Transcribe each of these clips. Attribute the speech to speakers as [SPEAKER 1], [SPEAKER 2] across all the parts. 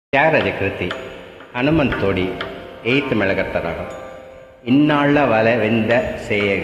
[SPEAKER 1] ತ್ಯಾಗರಾಜ ಕೃತಿ ಹನುಮಂತೋಡಿ ಏಯ್ತ್ ಮೆಳಗತ್ತರಾಗ ಇನ್ನಾಳ ವಲವೆಂದ ಸೇಯಗ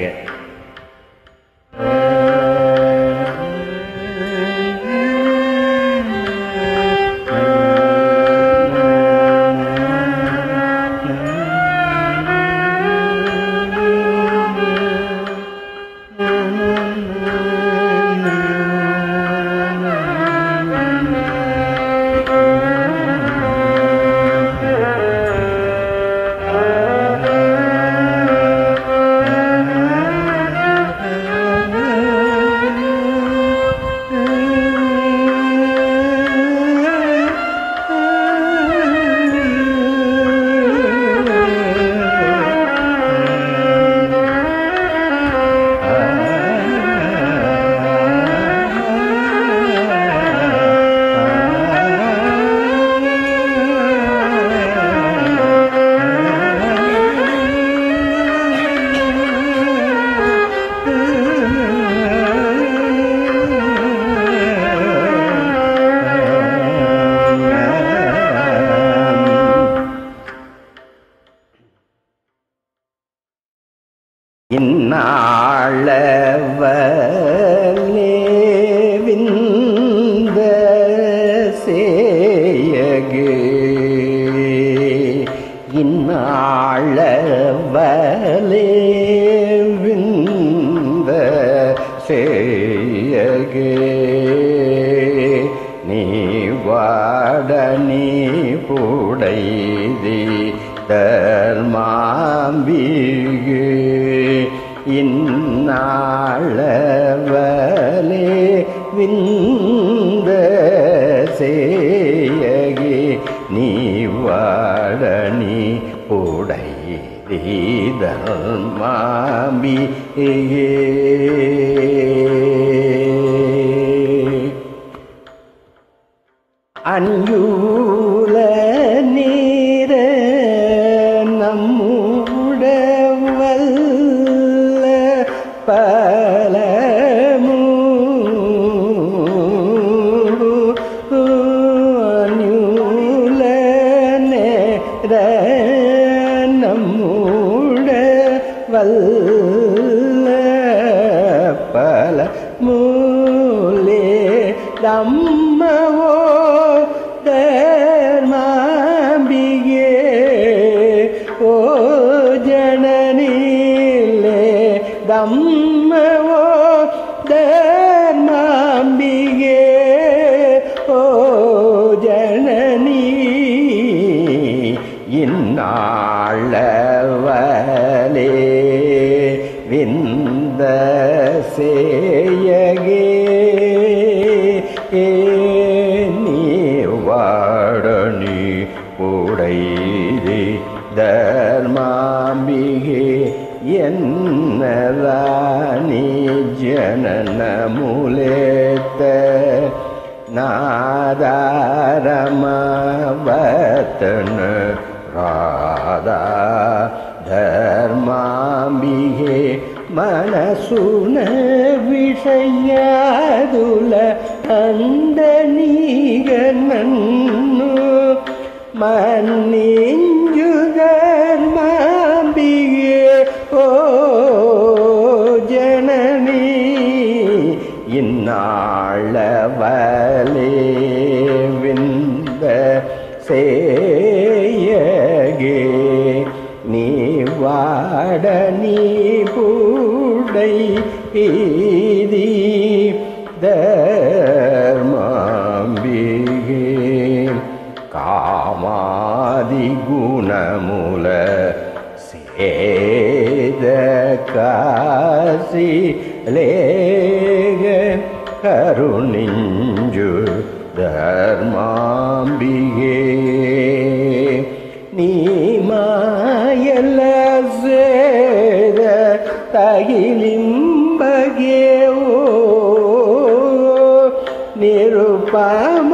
[SPEAKER 1] இன்னாளவலேவிந்த சேயகு இன்னாளவலேவிந்த சேயகு நீ வாடனி புடைதி தர்மாம்பிகு இன்னாளவலே விந்த சேயகி நீ வாடனி உடைதி தர்மாம்பிகே அஞ்சூல நீர நம்முடவல் பலமு அஞ்சூல நேர நம்முடவல் பலமூலே தம்மவோ தர்மாம்பிகே ஓ ஜனனிலே தம்மவோ தர்மாம்பிகே ஓ ஜனனி இன்னாளவலே விந்த சேயகே நீ வாடனி உடைதி தர்மாம்பிகே என்னராணி ஜனன மூலேத்த நாதாரமவத்தன ராதா தர்மாம்பிகே மனசுன விஷயாதுல ಅಂದನೀಗ ನನ್ನು ಮನ್ನಿಂಜು ಧರ್ಮಾಂಬಿಗೆ ಓ ಜನನಿ ಇನ್ನಾಳವಲೇ ವಿಂದ ಸೇಯಗೆ ನೀ ವಾಡನಿ ಪೂಡೈ ಇದಿ ಧರ್ಮಾಂಬಿಗೆ ಕಾಮಾದಿ ಗುಣಮೂಲ ಸೇದ ಕಾಸಿ ಲೇಗ ಕರುಣಿಂಜು ಧರ್ಮಾಂಬಿಗೆ ನೀ ಮಾಯಲ ಸೇದ ತಗಿಲಿಂಬಗೆ ನಿರುಪಮ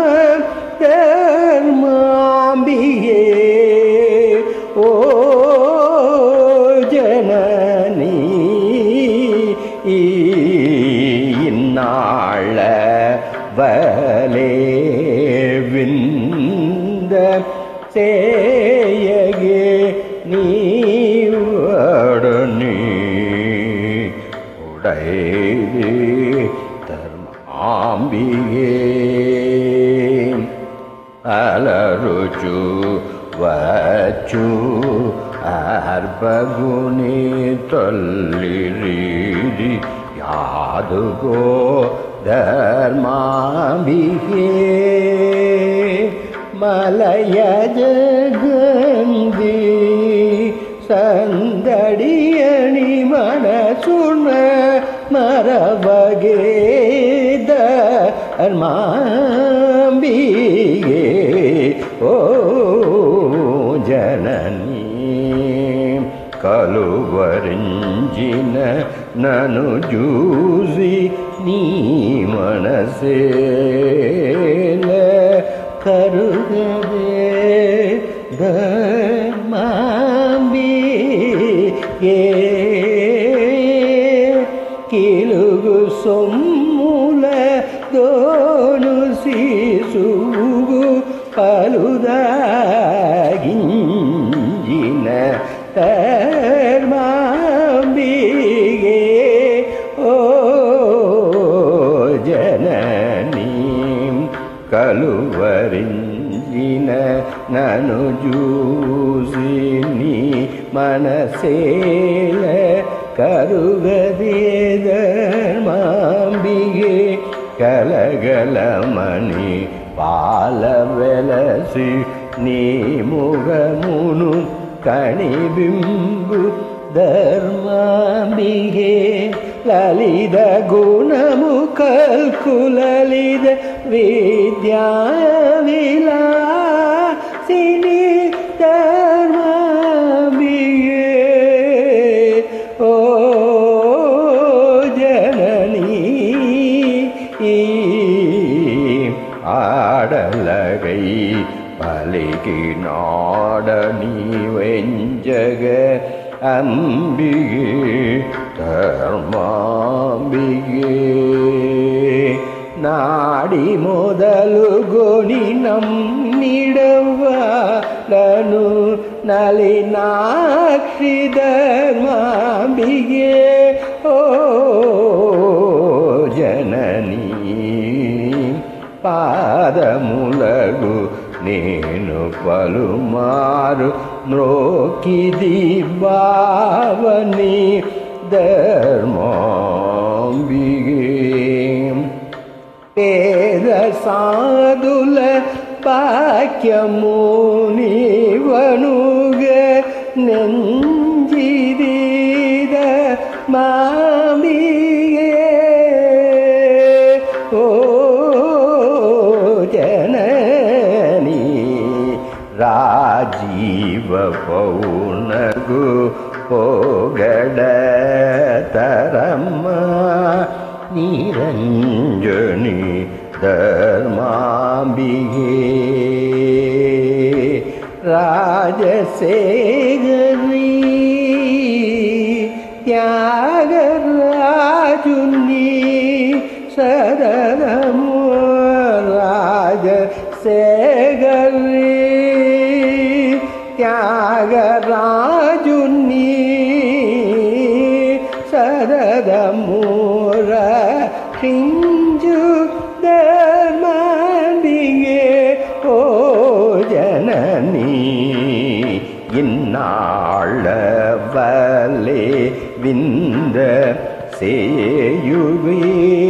[SPEAKER 1] ಧರ್ಮಾಂಬಿಗೆ ಓ ಜನನಿ ಇನ್ನಾಳವಲೇ வந்த சேயகே நீவடனி உடையீதி தர்மாம்பிகே అలరుచు వచ్చు అర్పగుని తొల్లిరీది యాదుగో ధర్మాంబికే మలయ జగంది సందడియని మనసున మరవగే ధర్మాంబికే ఓ జననీ కలువరించిన నను జూసి నీ మనసేల కరుగదే ధర్మాంబికే కిలుగు సొమ్ముల దోను శిశువు పలుదాగింజిన ధర్మాంబికే ఓ జననీ కలువరించిన నను జూసి నీ మనసేల కరుగదే ధర్మాంబికే కలగలమణి పాల వెలసి నీ ముగమును కణిబింబు ధర్మాంబికే లలిత గుణము కల్కులలిత విద్యా విలాసిని ధర్మాంబికే ఓ జననీ ஆடலகை பலிகினாடனி வெஞ்சக அம்பிகே ధర్మాంబికే నాడి మొదలుగొని నమ్మిడవ్వాలను నలినాక్షి ధర్మాంబికే ఓ జననీ పాదములగు నేను పలుమారు మ్రోకిది భావని ధర్మాంబికే పేద సాధుల వాక్యముని వనుగ నెంజిదిద మాంబికే ఓ జననీ రాజీవ పౌనగు పోగడ తరమ్మ నిరంజని ధర్మాంబికే రాజశేఖరి త్యాగరాజుని సదనము రాజశేఖరి త్యాగరాజుని సదనము రక్షించు ధర్మాంబికే ఓ జననీ ఇన్నాళ్ళవలే వింద సేయువే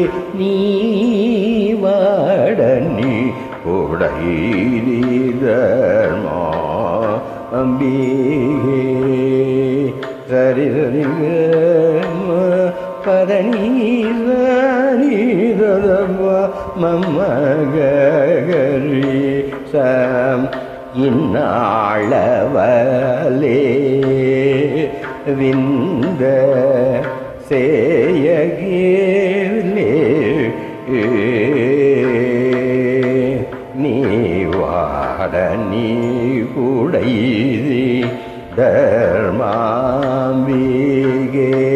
[SPEAKER 1] నీవాడని ఉడైది ధర్మాంబికే సరి సరి పదని మమ గరి సం இந்நாளவலே விந்த சேயகேலே நீ வாட நீ உடைதி தர்மாம்பிகே